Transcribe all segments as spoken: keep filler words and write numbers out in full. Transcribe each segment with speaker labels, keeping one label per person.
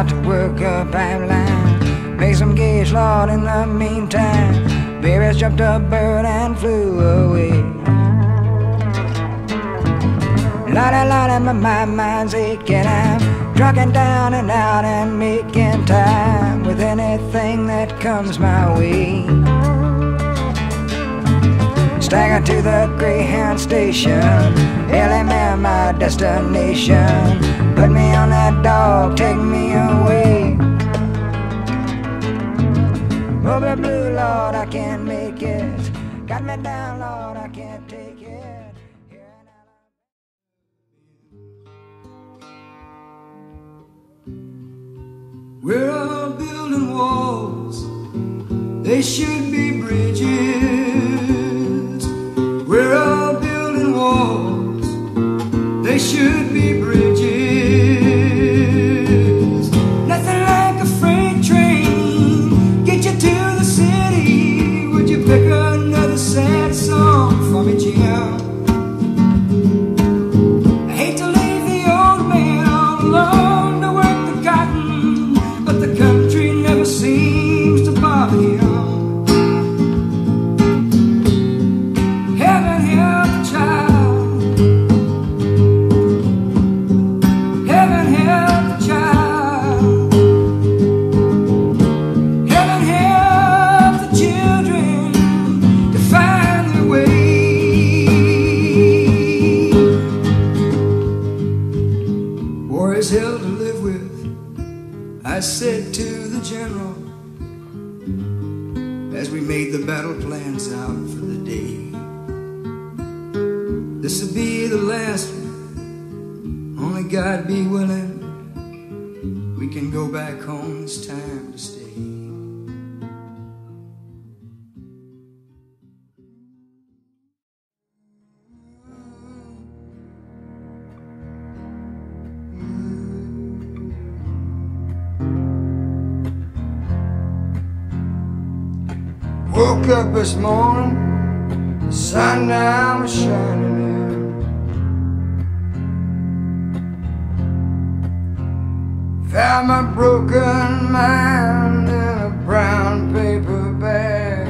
Speaker 1: out to work a pipeline, make some gauge, Lord, in the meantime. Baby's jumped a bird and flew away. Lordy, Lordy, my, my mind's aching. I'm drunken down and out and making time with anything that comes my way. Stagger to the Greyhound station, L M M my destination. Put me on that dog, take me away. Over blue, Lord, I can't make it. Got me down, Lord, I can't take it.
Speaker 2: We're all building walls, they should be bridges. We're all building walls, they should be bridges. Nothing like a freight train, get you to the city. Would you pick another sad song for me, Jim? I hate to leave the old man all alone to work the cotton, but the country never seems to bother him. Heaven help the child, heaven help the child, heaven help the children to find their way. War is hell to live with, I said to the general, as we made the battle plans out for the day. This'll be the last one, only God be willing. We can go back home, it's time to stay.
Speaker 1: Woke up this morning, the sun now was shining in. Found my broken mind in a brown paper bag.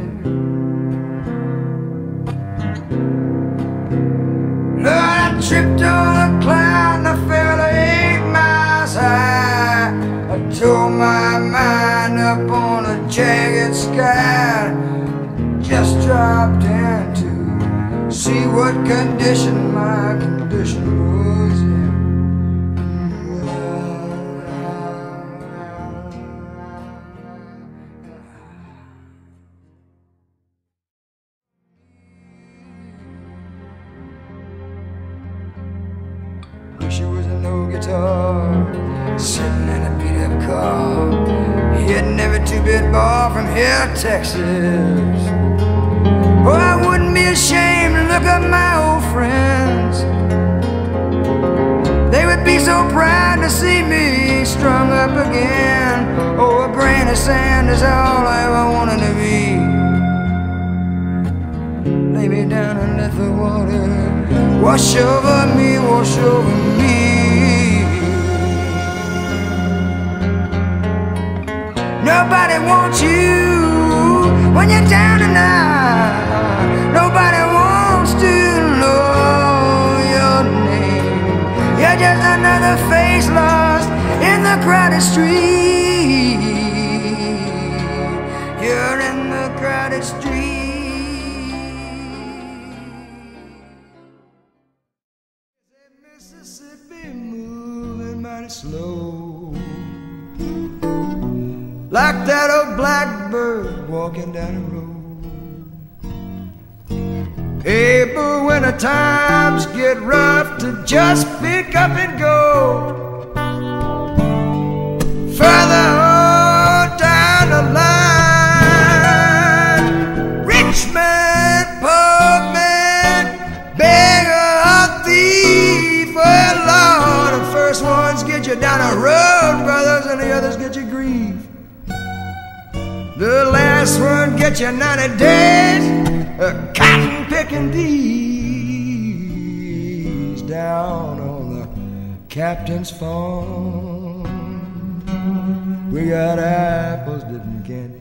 Speaker 1: Lord, I tripped on a cloud and I fell eight miles high. I tore my mind up on a jagged sky. Just dropped in to see what condition my condition was in. Wish it was a no guitar, sitting in a beat up car, hitting every two-bit bar from here to Texas. Oh, I wouldn't be ashamed to look up my old friends. They would be so proud to see me strung up again. Oh, a grain of sand is all I ever wanted to be. Lay me down and let the water wash over me, wash over me. Nobody wants you when you're down and out. Nobody wants to know your name. You're just another face lost in the crowded street. You're in the crowded street. Mississippi moving mighty slow, like that old blackbird walking down the road. Hey, but when the times get rough, to just pick up and go further on down the line. Rich man, poor man, beggar or thief, well, Lord, the first ones get you down the road, brothers, and the others get you grief. The last one get you ninety days of cotton picking bees down on the captain's farm. We got apples dipping candy.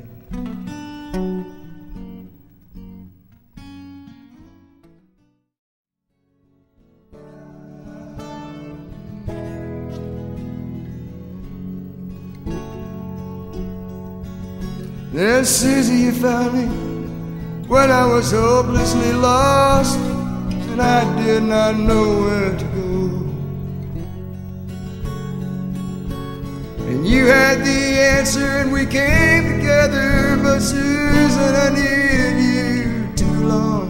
Speaker 1: Then Susie, you found me when I was hopelessly lost, and I did not know where to go. And you had the answer and we came together, but Susan, I needed you too long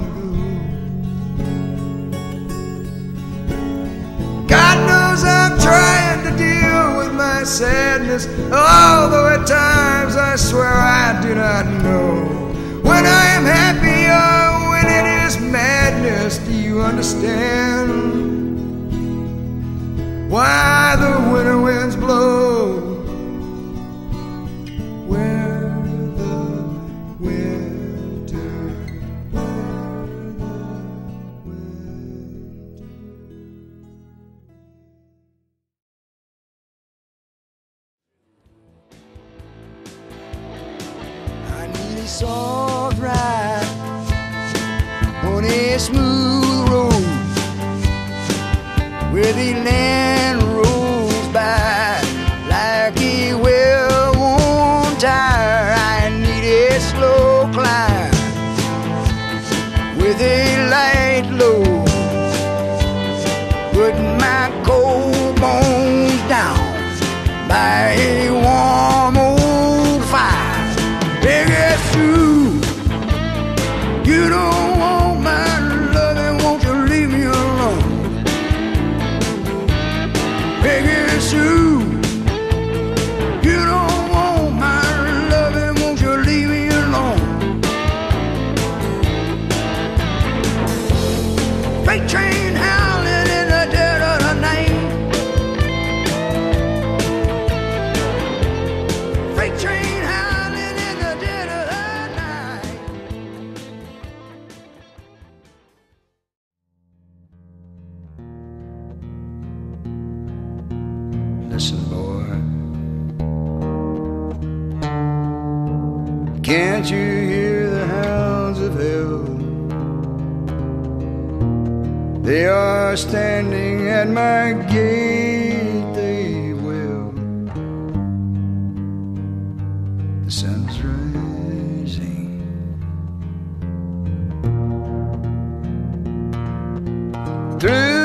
Speaker 1: ago. God knows I'm trying to deal with my sadness, although at times I swear I do not know when I am happy or when it is madness. Do you understand why the winter winds blow where the winter, where the winter. I need a soft ride on a smooth road where the land rolls by like a well-worn tire. I need a slow climb with a light load, putting my cold bones down by a warm old fire. Biggest Sue, you don't want my loving, won't you leave me alone? Peggy Sue, you don't want my loving, won't you leave me alone? Freight train howling in the dead of the night. Freight train howling in the dead of the night. Listen, boy, can't you hear the hounds of hell? They are standing at my gate, they will. The sun's rising. Through